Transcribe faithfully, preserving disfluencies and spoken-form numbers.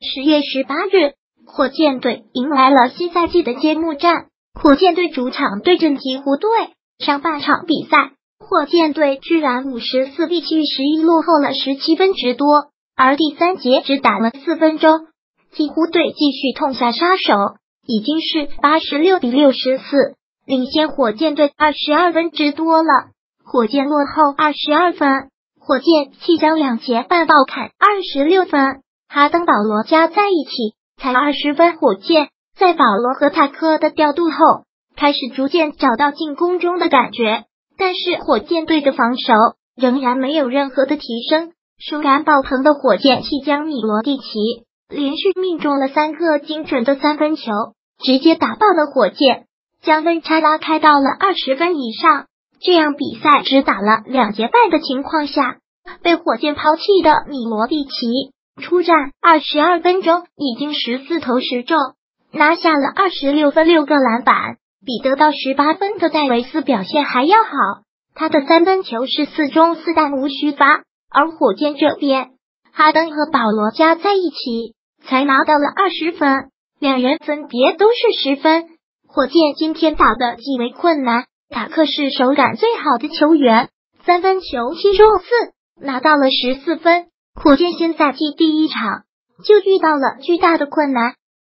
十月十八日，火箭队迎来了新赛季的揭幕战。火箭队主场对阵鹈鹕队，上半场比赛，火箭队居然五十四比七十一落后了十七分之多，而第三节只打了四分钟，鹈鹕队继续痛下杀手，已经是八十六比六十四，领先火箭队二十二分之多了。火箭落后二十二分，火箭即将两节半暴砍二十六分，哈登保罗加在一起才二十分。火箭在保罗和塔克的调度后，开始逐渐找到进攻中的感觉，但是火箭队的防守仍然没有任何的提升。手感爆棚的火箭即将米罗蒂奇连续命中了三个精准的三分球，直接打爆了火箭，将分差拉开到了二十分以上。这样比赛只打了两节半的情况下，被火箭抛弃的米罗蒂奇出战二十二分钟已经十四投十中，拿下了二十六分六个篮板，比得到十八分的戴维斯表现还要好。他的三分球是四中四但无虚发，而火箭这边哈登和保罗加在一起才拿到了二十分，两人分别都是十分。火箭今天打的极为困难，塔克是手感最好的球员，三分球七中四，拿到了十四分。火箭新赛季第一场就遇到了巨大的困难，